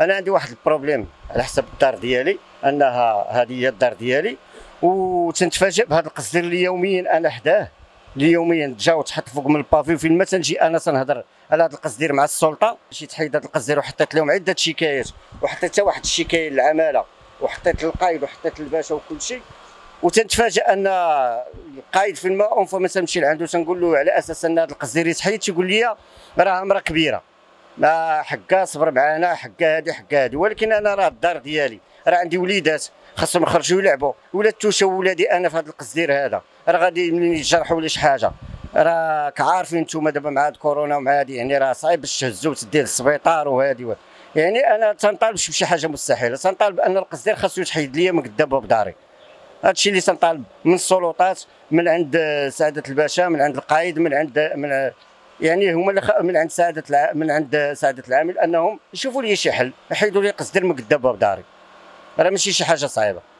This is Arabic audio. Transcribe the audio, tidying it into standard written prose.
انا عندي واحد البروبليم على حسب الدار ديالي، انها هذه هي الدار ديالي، وتنتفاجئ بهذا القصدير اللي يوميا انا حداه، اللي يوميا تجا وتحط فوق من البافي. وفين ما تنجي انا تنهضر على هذا القصدير مع السلطه، مشيت تحيد هذا القصدير وحطيت لهم عده شكايات، وحطيت حتى واحد الشكايه للعماله، وحطيت للقايد، وحطيت للباشا وكل شيء. وتنتفاجئ ان القايد فين ما اون فما تنمشي لعندو تنقول له على اساس ان هذا القصدير يتحيد، تيقول لي راه امراه كبيره، ما حقا صبر معانا، حقا هادي حقا هادي. ولكن انا راه الدار ديالي، راه عندي وليدات خاصهم يخرجوا يلعبوا، ولا توشوا ولادي انا في هذا القصدير هذا، راه غادي ملي يجرحوا ولا شي حاجه. راك عارفين نتوما دابا مع هاد كورونا ومع هادي، يعني راه صعيب باش تهزو وتديه للسبيطار وهادي. يعني انا تنطالبش بشي حاجه مستحيله، تنطالب ان القصدير خاصو يتحيد ليا من قدام باب داري. هادشي اللي تنطالب من السلطات، من عند سعاده الباشا، من عند القايد، يعني هما اللي من عند سعاده العامل، انهم يشوفوا لي شي حل، يحيدوا لي قصدير من قدام باب داري. راه ماشي شي حاجه صعيبه.